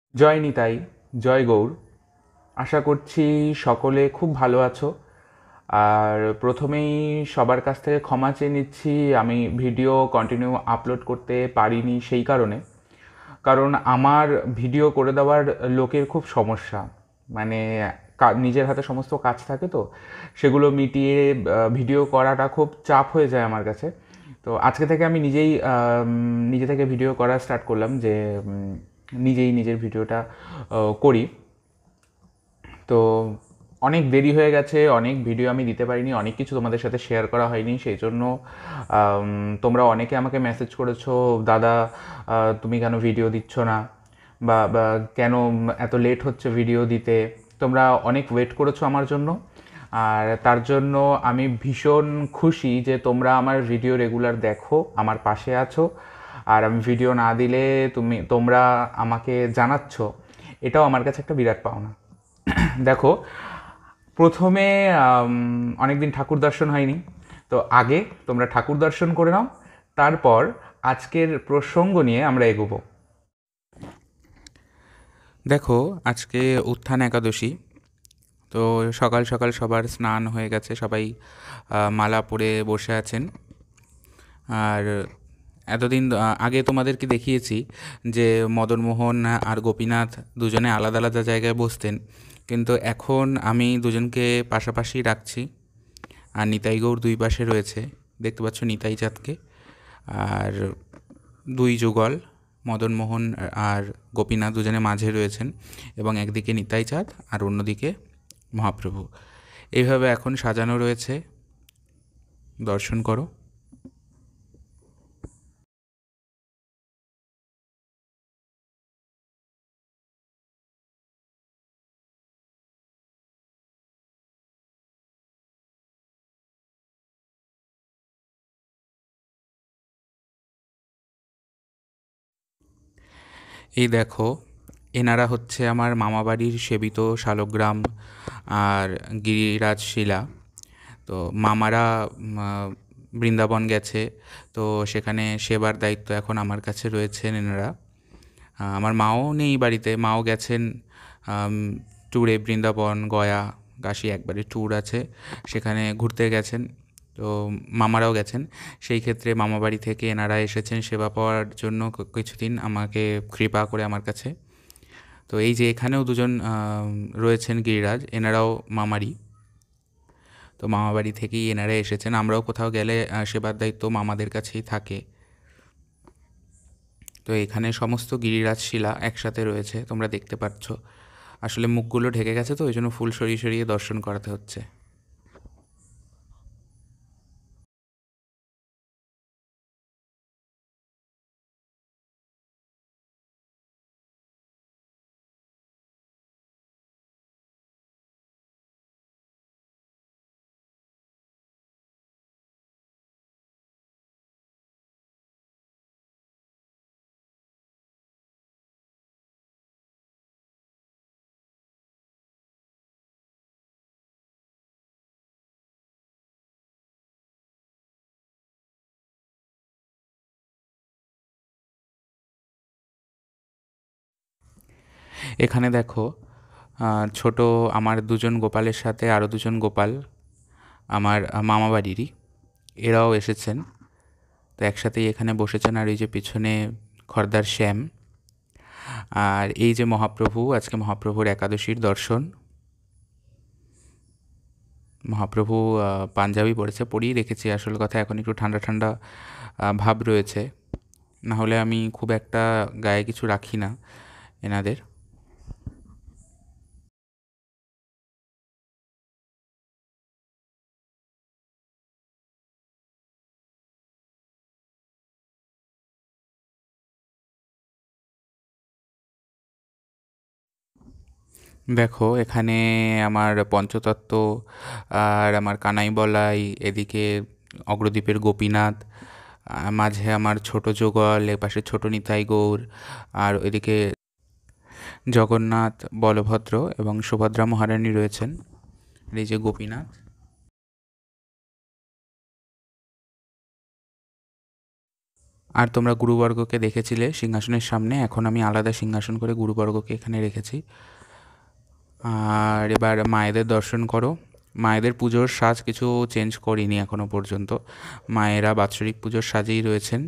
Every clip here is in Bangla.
জয় নিতাই, জয় গৌর। আশা করছি সকলে খুব ভালো আছো। আর প্রথমেই সবার কাছ থেকে ক্ষমা চেয়ে নিচ্ছি, আমি ভিডিও কন্টিনিউ আপলোড করতে পারিনি সেই কারণ আমার ভিডিও করে দেওয়ার লোকের খুব সমস্যা। মানে নিজের হাতে সমস্ত কাজ থাকে, তো সেগুলো মিটিয়ে ভিডিও করাটা খুব চাপ হয়ে যায় আমার কাছে। তো আজকে থেকে আমি নিজে থেকে ভিডিও করা স্টার্ট করলাম, যে নিজেই নিজের ভিডিওটা করি। তো অনেক দেরি হয়ে গেছে, অনেক ভিডিও আমি দিতে পারিনি, অনেক কিছু তোমাদের সাথে শেয়ার করা হয়নি। সেই জন্য তোমরা অনেকে আমাকে মেসেজ করেছো, দাদা তুমি কেন ভিডিও দিচ্ছ না, বা কেন এত লেট হচ্ছে ভিডিও দিতে। তোমরা অনেক ওয়েট করেছো আমার জন্য, আর তার জন্য আমি ভীষণ খুশি যে তোমরা আমার ভিডিও রেগুলার দেখো, আমার পাশে আছো। আর আমি ভিডিও না দিলে তোমরা আমাকে জানাচ্ছ, এটাও আমার কাছে একটা বিরাট পাওনা। দেখো, প্রথমে অনেকদিন ঠাকুর দর্শন হয়নি, তো আগে তোমরা ঠাকুর দর্শন করে নাও, তারপর আজকের প্রসঙ্গ নিয়ে আমরা এগোবো। দেখো, আজকে উত্থান একাদশী। তো সকাল সকাল সবার স্নান হয়ে গেছে, সবাই মালা পরে বসে আছেন। আর এতদিন আগে তোমাদেরকে দেখিয়েছি যে মদনমোহন আর গোপীনাথ দুজনে আলাদা আলাদা জায়গায় বসতেন, কিন্তু এখন আমি দুজনকে পাশাপাশি রাখছি। আর নিতাই গৌর দুই পাশে রয়েছে, দেখতে পাচ্ছ নিতাই চাঁদকে। আর দুই যুগল, মদনমোহন আর গোপীনাথ দুজনে মাঝে রয়েছেন, এবং একদিকে নিতাই চাঁদ আর অন্যদিকে মহাপ্রভু। এইভাবে এখন সাজানো রয়েছে, দর্শন করো। এই দেখো, এনারা হচ্ছে আমার মামাবাড়ির সেবিত শালগ্রাম আর গিরিরাজ শিলা। তো মামারা বৃন্দাবন গেছে, তো সেখানে সেবার দায়িত্ব এখন আমার কাছে রয়েছেন এনারা। আমার মাও নেই বাড়িতে, মাও গেছেন ট্যুরে, বৃন্দাবন, গয়া, কাশী একবারে ট্যুর আছে, সেখানে ঘুরতে গেছেন। তো মামারাও গেছেন, সেই ক্ষেত্রে মামা বাড়ি থেকে এনারা এসেছেন সেবা পাওয়ার জন্য কিছুদিন আমাকে কৃপা করে আমার কাছে। তো এই যে এখানেও দুজন রয়েছেন গিরিরাজ, এনারাও মামারই। তো মামা বাড়ি থেকেই এনারা এসেছেন, আমরাও কোথাও গেলে সেবার দায়িত্ব মামাদের কাছেই থাকে। তো এখানে সমস্ত গিরিরাজ শিলা একসাথে রয়েছে, তোমরা দেখতে পাচ্ছ। আসলে মুখগুলো ঢেকে গেছে, তো ওই জন্য ফুল সরিয়ে সরিয়ে দর্শন করাতে হচ্ছে। এখানে দেখো, ছোট আমার দুজন গোপালের সাথে আরও দুজন গোপাল আমার মামা বাড়িরই, এরাও এসেছেন। তো একসাথেই এখানে বসেছেন। আর এই যে পিছনে খর্দার শ্যাম, আর এই যে মহাপ্রভু, আজকে মহাপ্রভুর একাদশীর দর্শন। মহাপ্রভু পাঞ্জাবি পরেছে, পরিয়ে রেখেছি, আসল কথা এখন একটু ঠান্ডা ঠান্ডা ভাব রয়েছে, না হলে আমি খুব একটা গায়ে কিছু রাখি না এনাদের। দেখো, এখানে আমার পঞ্চতত্ত্ব আর আমার কানাই বলাই, এদিকে অগ্রদ্বীপের গোপীনাথ, মাঝে আমার ছোট যুগল, এপাশে ছোট নিতাই গৌর, আর ওইদিকে জগন্নাথ, বলভদ্র এবং সুভদ্রা মহারানী রয়েছেন। আর এই যে গোপীনাথ। আর তোমরা গুরুবর্গকে দেখেছিলে সিংহাসনের সামনে, এখন আমি আলাদা সিংহাসন করে গুরুবর্গকে এখানে রেখেছি। আর এবার মায়েদের দর্শন করো। মায়েদের পুজোর সাজ কিছু চেঞ্জ করিনি এখনও পর্যন্ত, মায়েরা বাৎসরিক পুজোর সাজেই রয়েছেন।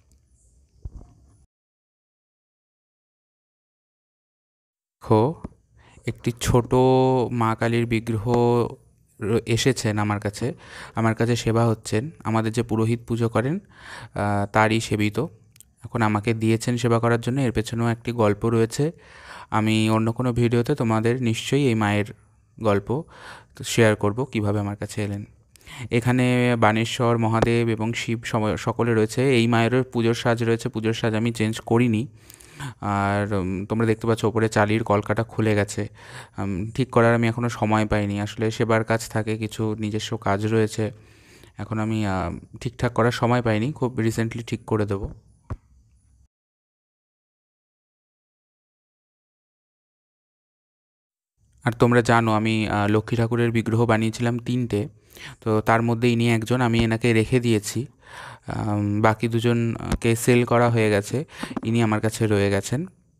দেখো, একটি ছোট মা কালীর বিগ্রহ এসেছেন আমার কাছে সেবা হচ্ছেন। আমাদের যে পুরোহিত পুজো করেন তারই সেবিত, এখন আমাকে দিয়েছেন সেবা করার জন্য। এর পেছনেও একটি গল্প রয়েছে, আমি অন্য কোনো ভিডিওতে তোমাদের নিশ্চয়ই এই মায়ের গল্প শেয়ার করব, কিভাবে আমার কাছে এলেন। এখানে বানেশ্বর, মহাদেব এবং শিব সকলে রয়েছে। এই মায়েরও পুজোর সাজ রয়েছে, পুজোর সাজ আমি চেঞ্জ করিনি। আর তোমরা দেখতে পাচ্ছ ওপরে চালির কলকাটা খুলে গেছে, ঠিক করার আমি এখনও সময় পাইনি। আসলে সেবার কাজ থাকে, কিছু নিজস্ব কাজ রয়েছে, এখন আমি ঠিকঠাক করার সময় পাইনি, খুব রিসেন্টলি ঠিক করে দেবো। আর তোমরা জানো আমি লক্ষ্মী ঠাকুরের বিগ্রহ বানিয়েছিলাম 3টে, তো তার মধ্যে ইনি একজন, আমি এনাকে রেখে দিয়েছি। বাকি দুজনকে সেল করা হয়ে গেছে, ইনি আমার কাছে রয়ে গেছেন।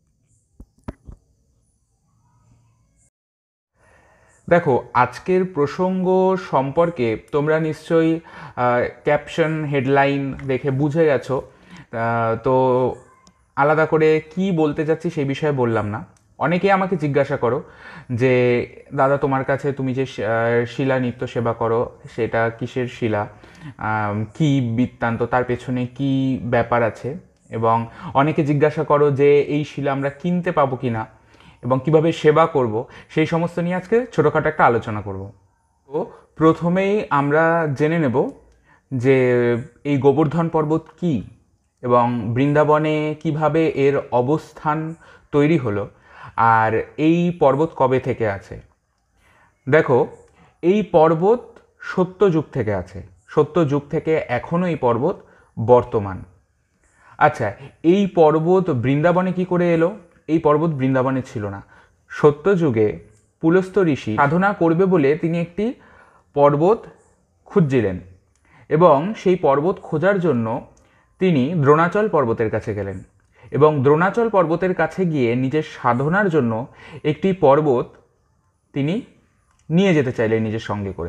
দেখো, আজকের প্রসঙ্গ সম্পর্কে তোমরা নিশ্চয়ই ক্যাপশন হেডলাইন দেখে বুঝে গেছো, তো আলাদা করে কি বলতে চাচ্ছি সেই বিষয়ে বললাম না। অনেকেই আমাকে জিজ্ঞাসা করো যে দাদা তোমার কাছে তুমি যে শিলা নিত্য সেবা করো সেটা কিসের শিলা, কি বৃত্তান্ত, তার পেছনে কি ব্যাপার আছে, এবং অনেকে জিজ্ঞাসা করো যে এই শিলা আমরা কিনতে পাবো কি না এবং কিভাবে সেবা করব, সেই সমস্ত নিয়ে আজকে ছোটোখাটো একটা আলোচনা করব। তো প্রথমেই আমরা জেনে নেব যে এই গোবর্ধন পর্বত কি এবং বৃন্দাবনে কিভাবে এর অবস্থান তৈরি হলো, আর এই পর্বত কবে থেকে আছে। দেখো, এই পর্বত সত্যযুগ থেকে আছে, সত্যযুগ থেকে এখনও এই পর্বত বর্তমান। আচ্ছা, এই পর্বত বৃন্দাবনে কি করে এলো? এই পর্বত বৃন্দাবনে ছিল না। সত্যযুগে পুলস্ত্য ঋষি সাধনা করবে বলে তিনি একটি পর্বত খুঁজছিলেন, এবং সেই পর্বত খোঁজার জন্য তিনি দ্রোণাচল পর্বতের কাছে গেলেন, এবং দ্রোণাচল পর্বতের কাছে গিয়ে নিজের সাধনার জন্য একটি পর্বত তিনি নিয়ে যেতে চাইলেন নিজের সঙ্গে করে।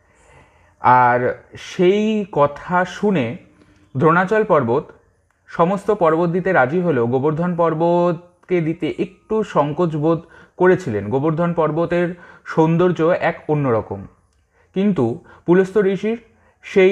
আর সেই কথা শুনে দ্রোণাচল পর্বত সমস্ত পর্বত দিতে রাজি হলেও গোবর্ধন পর্বতকে দিতে একটু সংকোচ বোধ করেছিলেন। গোবর্ধন পর্বতের সৌন্দর্য এক অন্যরকম, কিন্তু পুলস্ত্য ঋষির সেই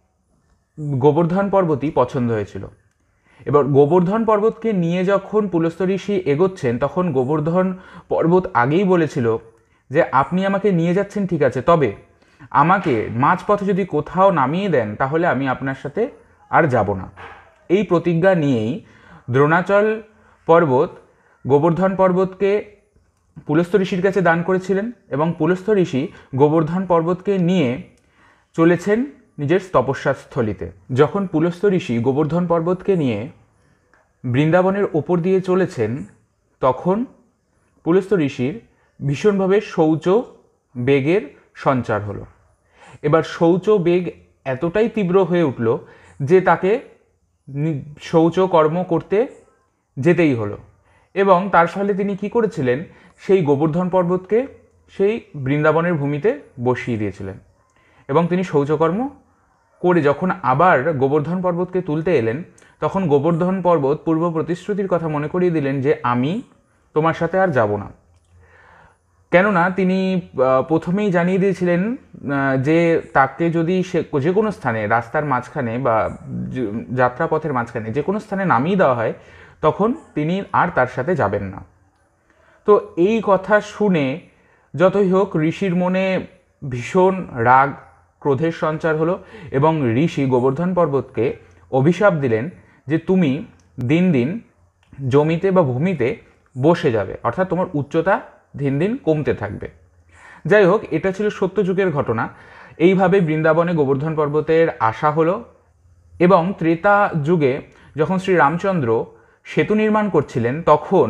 গোবর্ধন পর্বতই পছন্দ হয়েছিল। এবার গোবর্ধন পর্বতকে নিয়ে যখন পুলস্ত্য ঋষি এগোচ্ছেন, তখন গোবর্ধন পর্বত আগেই বলেছিল যে আপনি আমাকে নিয়ে যাচ্ছেন ঠিক আছে, তবে আমাকে মাঝপথে যদি কোথাও নামিয়ে দেন তাহলে আমি আপনার সাথে আর যাব না। এই প্রতিজ্ঞা নিয়েই দ্রোণাচল পর্বত গোবর্ধন পর্বতকে পুলস্ত্য ঋষির কাছে দান করেছিলেন, এবং পুলস্ত্য ঋষি গোবর্ধন পর্বতকে নিয়ে চলেছেন নিজের তপস্যা স্থলিতে। যখন পুলস্ত্য ঋষি গোবর্ধন পর্বতকে নিয়ে বৃন্দাবনের ওপর দিয়ে চলেছেন, তখন পুলস্ত্য ঋষির ভীষণভাবে শৌচ বেগের সঞ্চার হলো। এবার শৌচ বেগ এতটাই তীব্র হয়ে উঠল যে তাকে শৌচকর্ম করতে যেতেই হলো, এবং তার ফলে তিনি কি করেছিলেন, সেই গোবর্ধন পর্বতকে সেই বৃন্দাবনের ভূমিতে বসিয়ে দিয়েছিলেন, এবং তিনি শৌচকর্ম করে যখন আবার গোবর্ধন পর্বতকে তুলতে এলেন, তখন গোবর্ধন পর্বত পূর্ব প্রতিশ্রুতির কথা মনে করিয়ে দিলেন যে আমি তোমার সাথে আর যাব না। কেননা তিনি প্রথমেই জানিয়ে দিয়েছিলেন যে তাকে যদি সে যে কোনো স্থানে, রাস্তার মাঝখানে বা যাত্রাপথের মাঝখানে যে কোনো স্থানে নামিয়ে দেওয়া হয়, তখন তিনি আর তার সাথে যাবেন না। তো এই কথা শুনে যতই হোক ঋষির মনে ভীষণ রাগ ক্রোধের সঞ্চার হলো, এবং ঋষি গোবর্ধন পর্বতকে অভিশাপ দিলেন যে তুমি দিন দিন জমিতে বা ভূমিতে বসে যাবে, অর্থাৎ তোমার উচ্চতা দিন দিন কমতে থাকবে। যাই হোক, এটা ছিল সত্যযুগের ঘটনা। এইভাবে বৃন্দাবনে গোবর্ধন পর্বতের আসা হলো, এবং ত্রেতা যুগে যখন শ্রী রামচন্দ্র সেতু নির্মাণ করছিলেন, তখন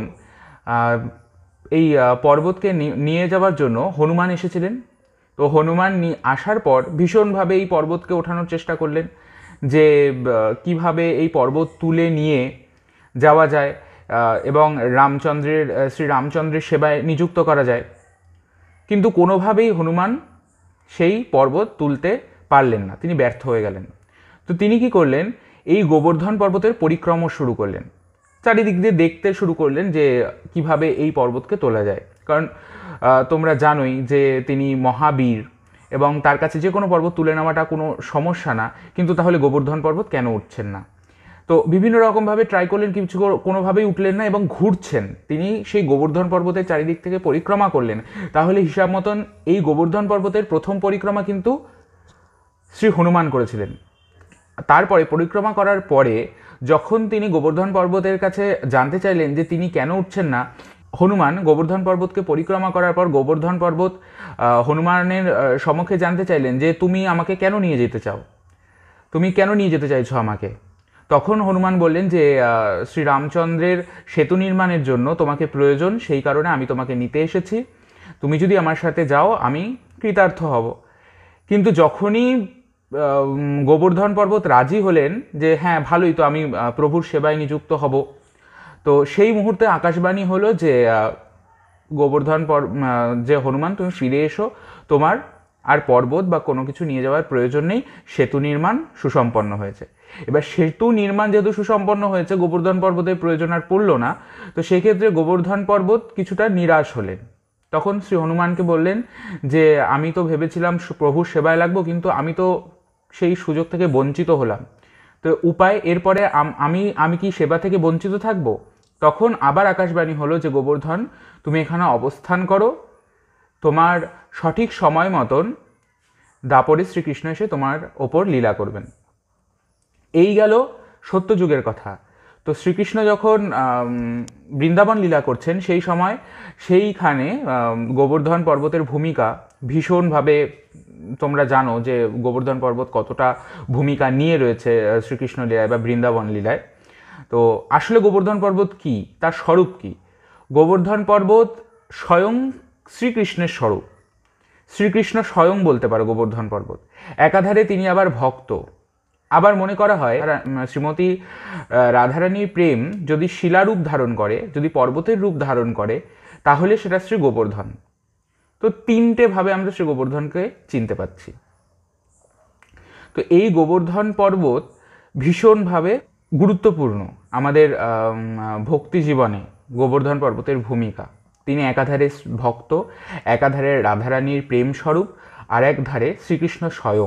এই পর্বতকে নিয়ে যাওয়ার জন্য হনুমান এসেছিলেন। তো হনুমান আসার পর ভীষণভাবে এই পর্বতকে ওঠানোর চেষ্টা করলেন, যে কিভাবে এই পর্বত তুলে নিয়ে যাওয়া যায় এবং শ্রী রামচন্দ্রের সেবায় নিযুক্ত করা যায়। কিন্তু কোনোভাবেই হনুমান সেই পর্বত তুলতে পারলেন না, তিনি ব্যর্থ হয়ে গেলেন। তো তিনি কি করলেন, এই গোবর্ধন পর্বতের পরিক্রমা শুরু করলেন, চারিদিক দিয়ে দেখতে শুরু করলেন যে কিভাবে এই পর্বতকে তোলা যায়। কারণ তোমরা জানোই যে তিনি মহাবীর এবং তার কাছে যে কোনো পর্বত তুলে নেওয়াটা কোনো সমস্যা না, কিন্তু তাহলে গোবর্ধন পর্বত কেন উঠছেন না? তো বিভিন্ন রকমভাবে ট্রাই করলেন, কিছু কোনোভাবেই উঠলেন না এবং ঘুরছেন। তিনি সেই গোবর্ধন পর্বতের চারিদিক থেকে পরিক্রমা করলেন। তাহলে হিসাব মতন এই গোবর্ধন পর্বতের প্রথম পরিক্রমা কিন্তু শ্রী হনুমান করেছিলেন। তারপরে পরিক্রমা করার পরে যখন তিনি গোবর্ধন পর্বতের কাছে জানতে চাইলেন যে তিনি কেন উঠছেন না, হনুমান গোবর্ধন পর্বতকে পরিক্রমা করার পর গোবর্ধন পর্বত হনুমানের সম্মুখে জানতে চাইলেন যে তুমি আমাকে কেন নিয়ে যেতে চাও, তুমি কেন নিয়ে যেতে চাইছো আমাকে? তখন হনুমান বললেন যে শ্রী রামচন্দ্রের সেতু নির্মাণের জন্য তোমাকে প্রয়োজন, সেই কারণে আমি তোমাকে নিতে এসেছি। তুমি যদি আমার সাথে যাও আমি কৃতার্থ হব। কিন্তু যখনই গোবর্ধন পর্বত রাজি হলেন যে হ্যাঁ ভালোই তো, আমি প্রভুর সেবায় নিযুক্ত হব, তো সেই মুহূর্তে আকাশবাণী হলো যে যে হনুমান তুমি ফিরে এসো, তোমার আর পর্বত বা কোনো কিছু নিয়ে যাওয়ার প্রয়োজন নেই, সেতু নির্মাণ সুসম্পন্ন হয়েছে। এবার সেতু নির্মাণ যেহেতু সুসম্পন্ন হয়েছে, গোবর্ধন পর্বতের প্রয়োজন আর পড়ল না। তো সেক্ষেত্রে গোবর্ধন পর্বত কিছুটা নিরাশ হলেন। তখন শ্রী হনুমানকে বললেন যে আমি তো ভেবেছিলাম প্রভুর সেবায় লাগবো, কিন্তু আমি তো সেই সুযোগ থেকে বঞ্চিত হলাম, তো উপায় এরপরে আমি কি সেবা থেকে বঞ্চিত থাকব? তখন আবার আকাশবাণী হলো যে গোবর্ধন তুমি এখানে অবস্থান করো, তোমার সঠিক সময় মতন দাপরে শ্রীকৃষ্ণ এসে তোমার ওপর লীলা করবেন। এই গেল সত্যযুগের কথা। তো শ্রীকৃষ্ণ যখন বৃন্দাবন লীলা করছেন সেই সময় সেইখানে গোবর্ধন পর্বতের ভূমিকা ভীষণভাবে, তোমরা জানো যে গোবর্ধন পর্বত কতটা ভূমিকা নিয়ে রয়েছে শ্রীকৃষ্ণ লীলায় বা বৃন্দাবন লীলায়। তো আসলে গোবর্ধন পর্বত কি, তার স্বরূপ কি? গোবর্ধন পর্বত স্বয়ং শ্রীকৃষ্ণের স্বরূপ। শ্রীকৃষ্ণ স্বয়ং বলতে পারো গোবর্ধন পর্বত। একাধারে তিনি আবার ভক্ত। আবার মনে করা হয় শ্রীমতী রাধারানীর প্রেম যদি শিলারূপ ধারণ করে, যদি পর্বতের রূপ ধারণ করে, তাহলে সেটা শ্রী গোবর্ধন। তো তিনটে ভাবে আমরা শ্রী গোবর্ধনকে চিনতে পাচ্ছি। তো এই গোবর্ধন পর্বত ভীষণভাবে গুরুত্বপূর্ণ আমাদের ভক্তি জীবনে। গোবর্ধন পর্বতের ভূমিকা, তিনি একাধারে ভক্ত, একাধারে রাধারানীর প্রেম স্বরূপ, আর এক ধারে শ্রীকৃষ্ণ স্বয়ং।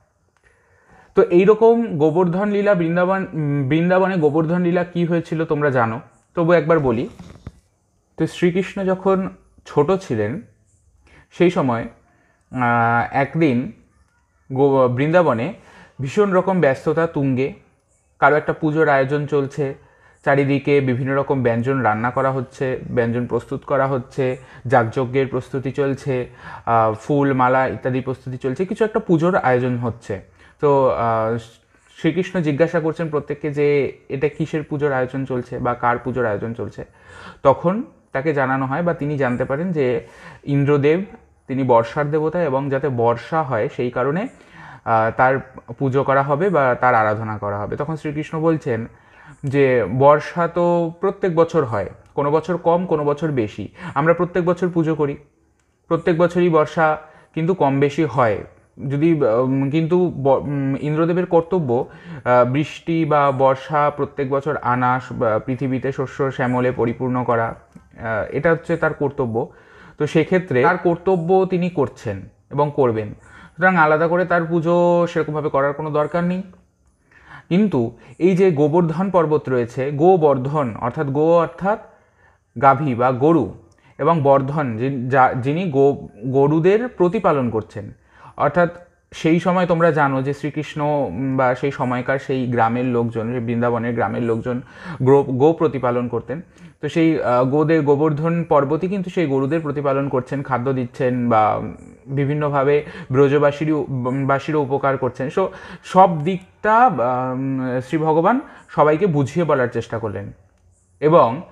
তো এইরকম গোবর্ধন লীলা বৃন্দাবনে গোবর্ধন লীলা কি হয়েছিল তোমরা জানো, তবু একবার বলি। তো শ্রীকৃষ্ণ যখন ছোট ছিলেন সেই সময় একদিন বৃন্দাবনে ভীষণ রকম ব্যস্ততা তুঙ্গে, কারো একটা পুজোর আয়োজন চলছে, চারিদিকে বিভিন্ন রকম ব্যঞ্জন রান্না করা হচ্ছে, ব্যঞ্জন প্রস্তুত করা হচ্ছে, যাগযজ্ঞের প্রস্তুতি চলছে, ফুল মালা ইত্যাদি প্রস্তুতি চলছে, কিছু একটা পুজোর আয়োজন হচ্ছে। তো শ্রীকৃষ্ণ জিজ্ঞাসা করছেন প্রত্যেককে যে এটা কিসের পুজোর আয়োজন চলছে বা কার পুজোর আয়োজন চলছে। তখন তাকে জানানো হয় বা তিনি জানতে পারেন যে ইন্দ্রদেব, তিনি বর্ষার দেবতা, এবং যাতে বর্ষা হয় সেই কারণে তার পুজো করা হবে বা তার আরাধনা করা হবে। তখন শ্রীকৃষ্ণ বলছেন যে বর্ষা তো প্রত্যেক বছর হয়, কোনো বছর কম কোনো বছর বেশি, আমরা প্রত্যেক বছর পুজো করি, প্রত্যেক বছরই বর্ষা কিন্তু কম বেশি হয়। কিন্তু ইন্দ্রদেবের কর্তব্য বৃষ্টি বা বর্ষা প্রত্যেক বছর আনা, পৃথিবীতে শস্য শ্যামলে পরিপূর্ণ করা, এটা হচ্ছে তার কর্তব্য। তো সেক্ষেত্রে তার কর্তব্য তিনি করছেন এবং করবেন, সুতরাং আলাদা করে তার পুজো সেরকমভাবে করার কোনো দরকার নেই। কিন্তু এই যে গোবর্ধন পর্বত রয়েছে, গোবর্ধন অর্থাৎ অর্থাৎ গাভী বা গরু, এবং বর্ধন যিনি গরুদের প্রতিপালন করছেন। অর্থাৎ সেই সময় তোমরা জানো যে শ্রীকৃষ্ণ বা সেই সময়কার সেই গ্রামের লোকজন, বৃন্দাবনের গ্রামের লোকজন গো প্রতিপালন করতেন। তো সেই গোবর্ধন পর্বতই কিন্তু সেই গরুদের প্রতিপালন করছেন, খাদ্য দিচ্ছেন বা বিভিন্নভাবে ব্রজবাসীরও উপকার করছেন। সব দিকটা শ্রী ভগবান সবাইকে বুঝিয়ে বলার চেষ্টা করলেন। এবং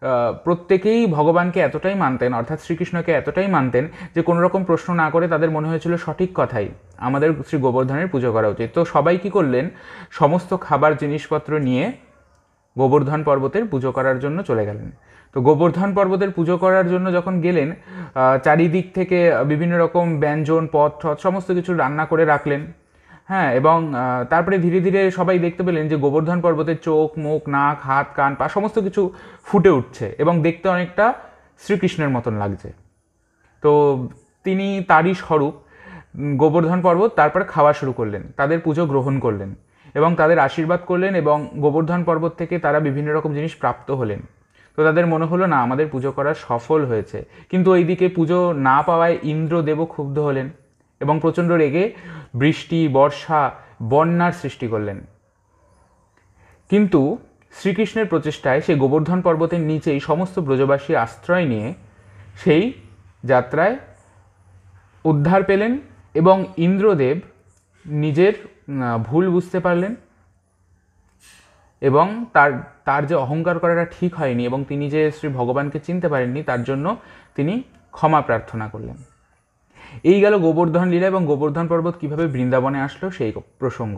প্রত্যেকেই ভগবানকে এতটাই মানতেন, অর্থাৎ শ্রীকৃষ্ণকে এতটাই মানতেন যে কোনো রকম প্রশ্ন না করে তাদের মনে হয়েছিল সঠিক কথাই, আমাদের শ্রী গোবর্ধনের পুজো করা উচিত। তো সবাই কী করলেন, সমস্ত খাবার জিনিসপত্র নিয়ে গোবর্ধন পর্বতের পুজো করার জন্য চলে গেলেন। তো গোবর্ধন পর্বতের পুজো করার জন্য যখন গেলেন, চারিদিক থেকে বিভিন্ন রকম ব্যঞ্জন, পদ ঠদ সমস্ত কিছু রান্না করে রাখলেন। হ্যাঁ, এবং তারপরে ধীরে ধীরে সবাই দেখতে পেলেন যে গোবর্ধন পর্বতের চোখ, মুখ, নাক, হাত, কান, পা সমস্ত কিছু ফুটে উঠছে এবং দেখতে অনেকটা শ্রীকৃষ্ণের মতন লাগছে। তো তিনি তারই স্বরূপ গোবর্ধন পর্বত তারপরে খাওয়া শুরু করলেন, তাদের পুজো গ্রহণ করলেন এবং তাদের আশীর্বাদ করলেন এবং গোবর্ধন পর্বত থেকে তারা বিভিন্ন রকম জিনিস প্রাপ্ত হলেন। তো তাদের মনে হলো না, আমাদের পুজো করা সফল হয়েছে। কিন্তু এইদিকে পুজো না পাওয়ায় ইন্দ্রদেবও ক্ষুব্ধ হলেন এবং প্রচণ্ড রেগে বৃষ্টি, বর্ষা, বন্যার সৃষ্টি করলেন। কিন্তু শ্রীকৃষ্ণের প্রচেষ্টায় সেই গোবর্ধন পর্বতের নিচেই সমস্ত ব্রজবাসী আশ্রয় নিয়ে সেই যাত্রায় উদ্ধার পেলেন এবং ইন্দ্রদেব নিজের ভুল বুঝতে পারলেন এবং তার যে অহংকার করাটা ঠিক হয়নি এবং তিনি যে শ্রী ভগবানকে চিনতে পারেননি, তার জন্য তিনি ক্ষমা প্রার্থনা করলেন। এই গেল গোবর্ধন লীলা এবং গোবর্ধন পর্বত কীভাবে বৃন্দাবনে আসলো সেই প্রসঙ্গ।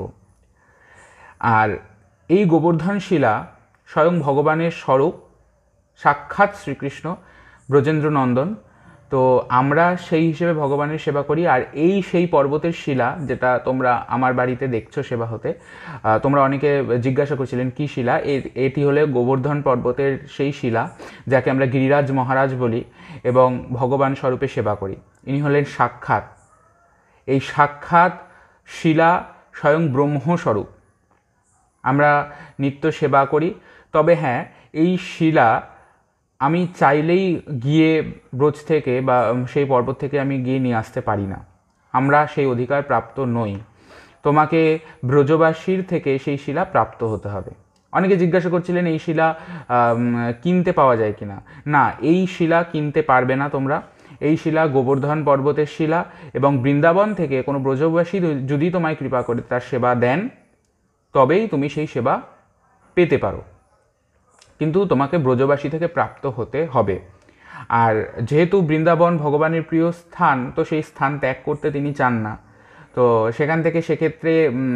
আর এই গোবর্ধন শিলা স্বয়ং ভগবানের স্বরূপ, সাক্ষাৎ শ্রীকৃষ্ণ ব্রজেন্দ্র নন্দন। তো আমরা সেই হিসেবে ভগবানের সেবা করি। আর এই সেই পর্বতের শিলা যেটা তোমরা আমার বাড়িতে দেখছো সেবা হতে, তোমরা অনেকে জিজ্ঞাসা করছিলেন কী শিলা। এটি হলে গোবর্ধন পর্বতের সেই শিলা যাকে আমরা গিরিরাজ মহারাজ বলি এবং ভগবান স্বরূপে সেবা করি। ইনি হলেন সাক্ষাৎ, এই সাক্ষাৎ শিলা স্বয়ং ব্রহ্মস্বরূপ। আমরা নিত্য সেবা করি। তবে হ্যাঁ, এই শিলা আমি চাইলেই গিয়ে ব্রজ থেকে বা সেই পর্বত থেকে আমি গিয়ে নিয়ে আসতে পারি না, আমরা সেই অধিকার প্রাপ্ত নই। তোমাকে ব্রজবাসীর থেকে সেই শিলা প্রাপ্ত হতে হবে। অনেকে জিজ্ঞাসা করছিলেন এই শিলা কিনতে পাওয়া যায় কিনা। না, এই শিলা কিনতে পারবে না তোমরা। এই শিলা গোবর্ধন পর্বতের শিলা এবং বৃন্দাবন থেকে কোনো ব্রজবাসী যদি তোমায় কৃপা করে তার সেবা দেন, তবেই তুমি সেই সেবা পেতে পারো, কিন্তু তোমাকে ব্রজবাসী থেকে প্রাপ্ত হতে হবে। আর যেহেতু বৃন্দাবন ভগবানের প্রিয় স্থান, তো সেই স্থান ত্যাগ করতে তিনি চান না। তো সেখান থেকে সেক্ষেত্রে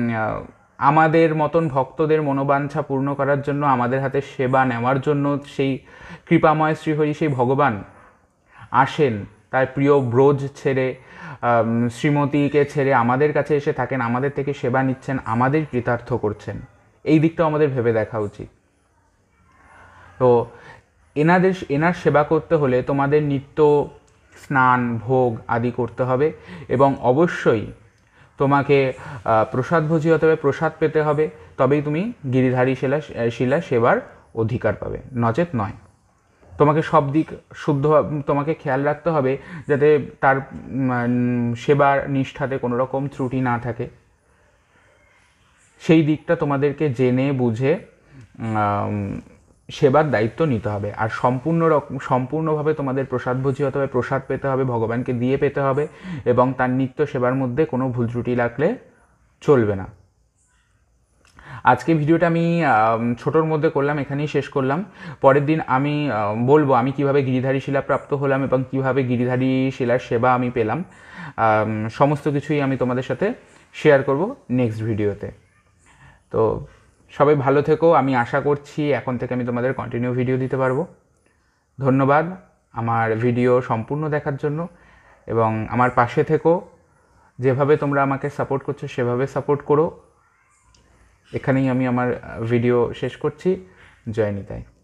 আমাদের মতন ভক্তদের মনোবাঞ্ছা পূর্ণ করার জন্য, আমাদের হাতে সেবা নেওয়ার জন্য সেই কৃপাময় শ্রীহরি, সেই ভগবান আসেন, তার প্রিয় ব্রজ ছেড়ে, শ্রীমতীকে ছেড়ে আমাদের কাছে এসে থাকেন, আমাদের থেকে সেবা নিচ্ছেন, আমাদের কৃতার্থ করছেন। এই দিকটাও আমাদের ভেবে দেখা উচিত। তো এনার সেবা করতে হলে তোমাদের নিত্য স্নান, ভোগ আদি করতে হবে এবং অবশ্যই তোমাকে প্রসাদভোজী হতে হবে, প্রসাদ পেতে হবে, তবেই তুমি গিরিধারী শিলা সেবার অধিকার পাবে, নচেত নয়। তোমাকে সব দিক শুদ্ধ, তোমাকে খেয়াল রাখতে হবে যাতে তার সেবার নিষ্ঠাতে কোনো রকম ত্রুটি না থাকে। সেই দিকটা তোমাদেরকে জেনে বুঝে সেবার দায়িত্ব নিতে হবে। আর সম্পূর্ণভাবে তোমাদের প্রসাদভোজী হতে হবে, প্রসাদ পেতে হবে, ভগবানকে দিয়ে পেতে হবে এবং তার নিত্য সেবার মধ্যে কোনো ভুল ত্রুটি লাগলে চলবে না। আজকে ভিডিওটা আমি ছোটোর মধ্যে করলাম, এখানেই শেষ করলাম। পরের দিন আমি বলবো আমি কিভাবে গিরিধারী শিলা প্রাপ্ত হলাম এবং কিভাবে গিরিধারী শিলার সেবা আমি পেলাম। সমস্ত কিছুই আমি তোমাদের সাথে শেয়ার করব নেক্সট ভিডিওতে। তো সবাই ভালো থেকো। আমি আশা করছি এখন থেকে আমি তোমাদের কন্টিনিউ ভিডিও দিতে পারবো। ধন্যবাদ আমার ভিডিও সম্পূর্ণ দেখার জন্য এবং আমার পাশে থেকো। যেভাবে তোমরা আমাকে সাপোর্ট করছো সেভাবে সাপোর্ট করো। এখানেই আমি আমার ভিডিও শেষ করছি। জয় নিতাই।